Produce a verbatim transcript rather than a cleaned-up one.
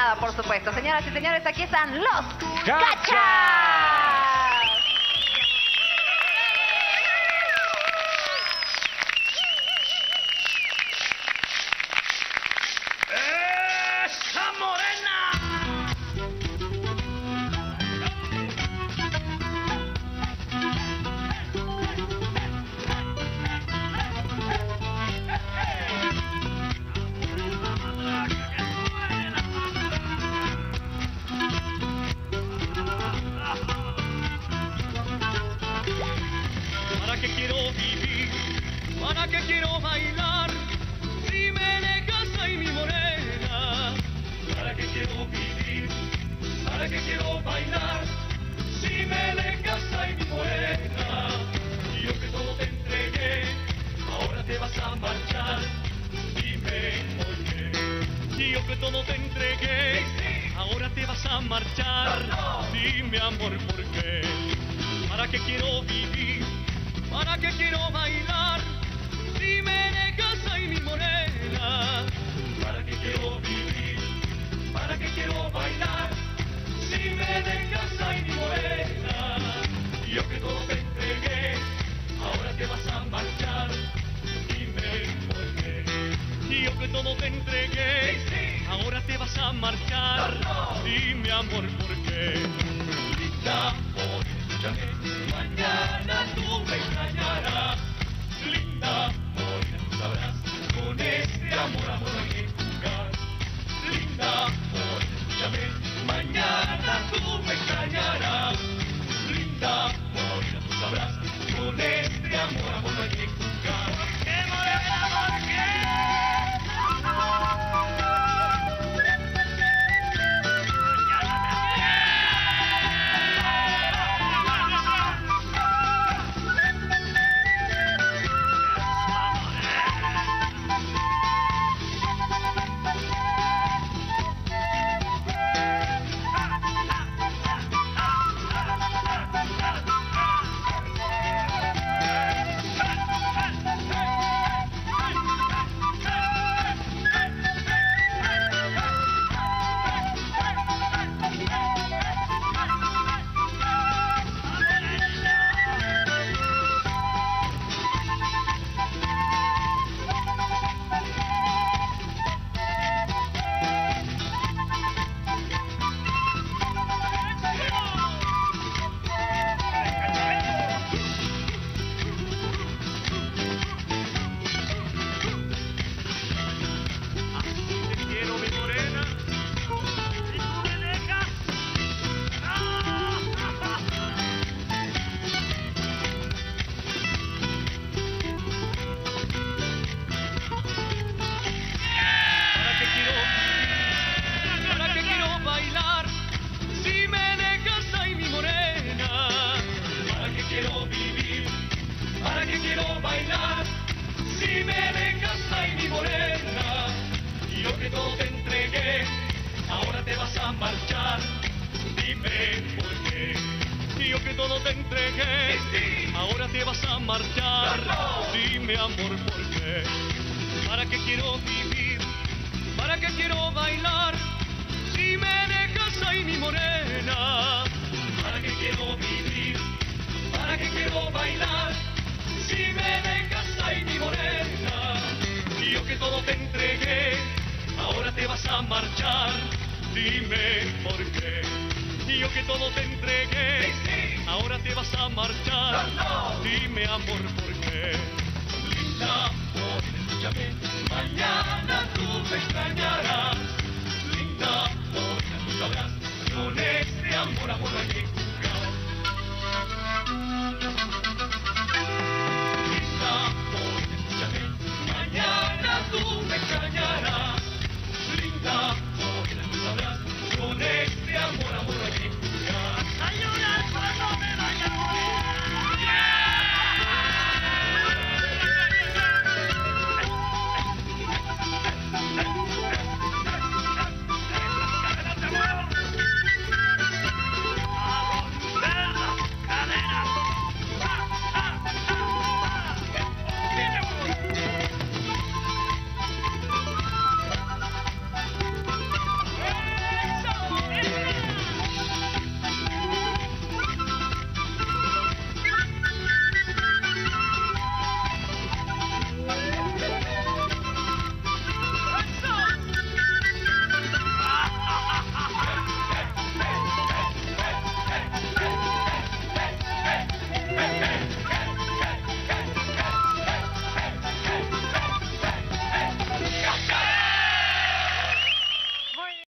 nada, por supuesto. Señoras y señores, aquí están los ¡Cachas! Cachas. ¡Esa morena! ¿Para qué quiero vivir? ¿Para qué quiero bailar? Si me dejas ahí mi morena. ¿Para qué quiero vivir? ¿Para qué quiero bailar? Si me dejas ahí mi morena. Y yo que todo te entregué, ahora te vas a marchar. Dime por qué. Y yo que todo te entregué, ahora te vas a marchar. Dime amor por qué. ¿Para qué quiero vivir? ¿Para qué quiero bailar? Si me dejas ahí mi morena. ¿Para qué quiero vivir? ¿Para qué quiero bailar? Si me dejas ahí mi morena. Y yo que todo te entregué, ahora te vas a marchar. Dime por qué. Y yo que todo te entregué, ahora te vas a marchar. Dime amor por qué. Linda amor, escúchame. Mañana tú me extrañarás, linda morena, tú sabrás, con este amor, amor hay que jugar. Linda morena, escúchame, mañana tú me extrañarás, linda morena, tú sabrás, con este amor, amor hay que jugar. ¿Por qué, morena, por qué? Marchar, dime por qué. Y yo que todo te entregué, sí, ahora te vas a marchar. No. Dime amor por qué. ¿Para qué quiero vivir? ¿Para qué quiero bailar? Si me dejas ahí mi morena. ¿Para qué quiero vivir? ¿Para qué quiero bailar? Si me dejas ahí mi morena. Y yo que todo te entregué, ahora te vas a marchar. Dime por qué. Y yo que todo te entregué, sí, ahora te vas a marchar. No, no. Dime amor por qué. Linda amor, escúchame, mañana tú me extrañarás.